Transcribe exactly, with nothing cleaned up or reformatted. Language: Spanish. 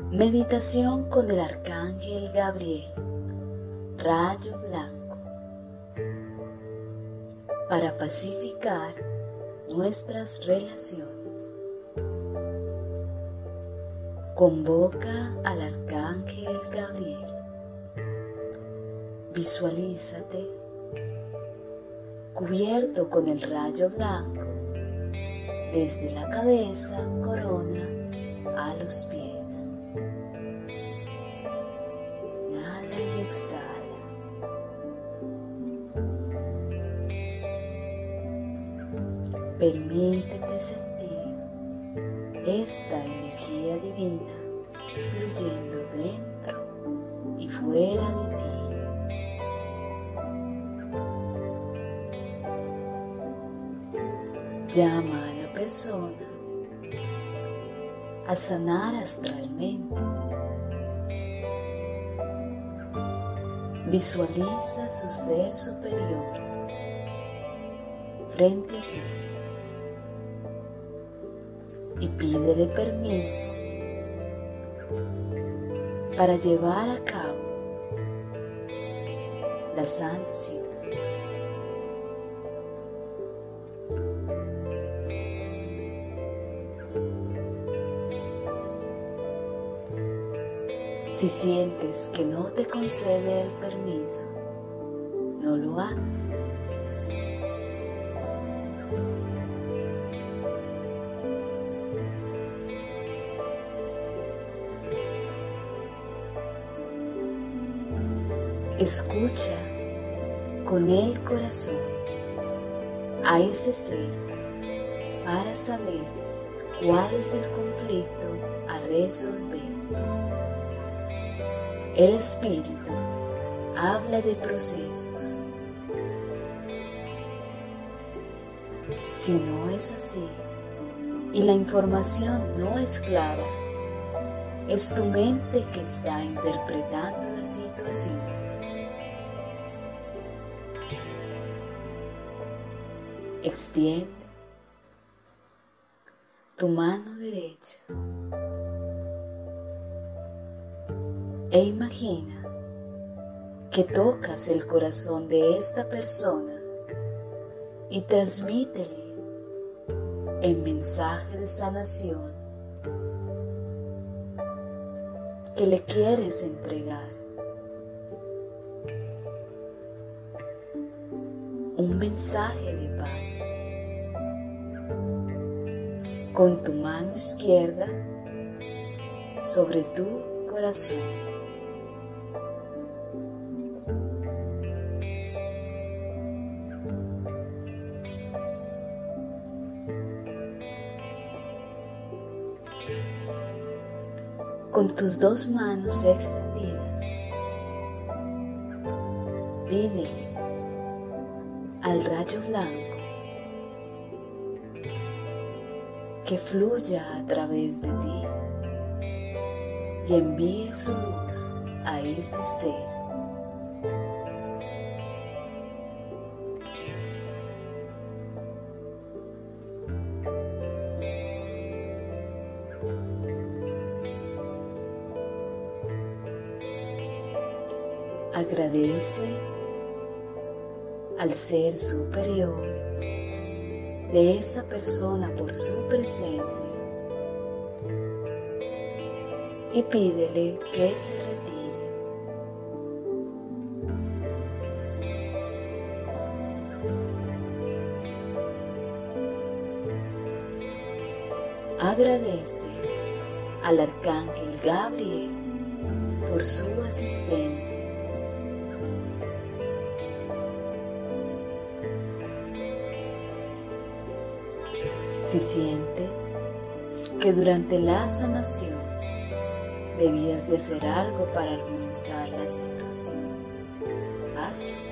Meditación con el Arcángel Gabriel, rayo blanco, para pacificar nuestras relaciones. Convoca al Arcángel Gabriel. Visualízate cubierto con el rayo blanco desde la cabeza, corona, a los pies. Inhala y exhala. Permítete sentir esta energía divina fluyendo dentro y fuera de ti. Llama a la persona a sanar astralmente. Visualiza su ser superior frente a ti y pídele permiso para llevar a cabo la sanación. Si sientes que no te concede el permiso, no lo hagas. Escucha con el corazón a ese ser para saber cuál es el conflicto a resolver. El espíritu habla de procesos. Si no es así y la información no es clara, es tu mente que está interpretando la situación. Extiende tu mano derecha e imagina que tocas el corazón de esta persona y transmítele el mensaje de sanación que le quieres entregar. Un mensaje de paz. Con tu mano izquierda sobre tu corazón. Con tus dos manos extendidas, pídele al rayo blanco que fluya a través de ti y envíe su luz a ese ser. Agradece al ser superior de esa persona por su presencia y pídele que se retire. Agradece al Arcángel Gabriel por su asistencia. Si sientes que durante la sanación debías de hacer algo para armonizar la situación, hazlo.